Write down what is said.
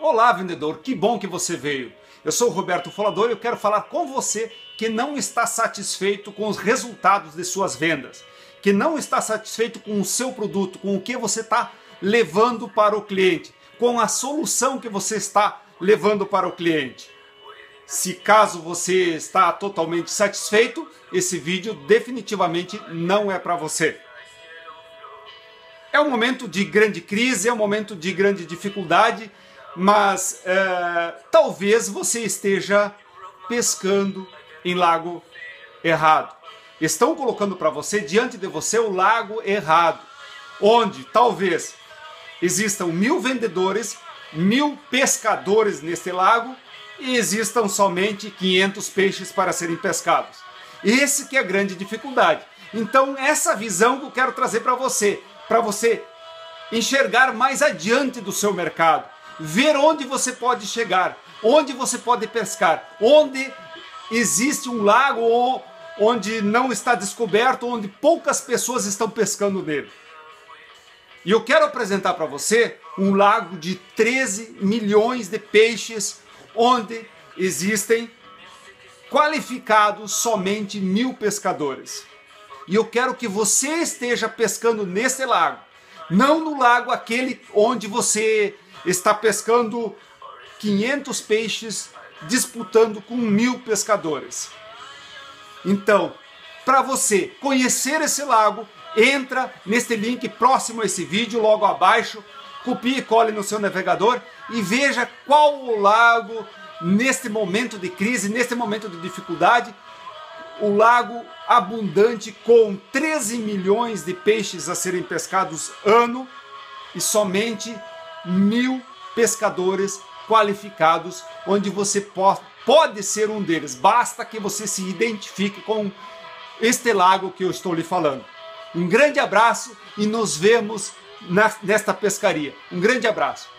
Olá, vendedor, que bom que você veio. Eu sou o Roberto Folador e eu quero falar com você que não está satisfeito com os resultados de suas vendas, que não está satisfeito com o seu produto, com o que você está levando para o cliente, com a solução que você está levando para o cliente. Se caso você está totalmente satisfeito, esse vídeo definitivamente não é para você. É um momento de grande crise, é um momento de grande dificuldade, mas talvez você esteja pescando em lago errado. Estão colocando para você, diante de você, o lago errado, onde talvez existam 1000 vendedores, 1000 pescadores neste lago e existam somente 500 peixes para serem pescados. Esse que é a grande dificuldade. Então essa visão que eu quero trazer para você enxergar mais adiante do seu mercado, ver onde você pode chegar, onde você pode pescar, onde existe um lago onde não está descoberto, onde poucas pessoas estão pescando nele. E eu quero apresentar para você um lago de 13 milhões de peixes, onde existem qualificados somente 1000 pescadores. E eu quero que você esteja pescando nesse lago, não no lago aquele onde você está pescando 500 peixes disputando com 1000 pescadores. Então, para você conhecer esse lago, entra neste link próximo a esse vídeo, logo abaixo, copie e cole no seu navegador e veja qual o lago, neste momento de crise, neste momento de dificuldade, o lago abundante com 13 milhões de peixes a serem pescados ano e somente 1000 pescadores qualificados, onde você pode ser um deles. Basta que você se identifique com este lago que eu estou lhe falando. Um grande abraço e nos vemos nesta pescaria. Um grande abraço.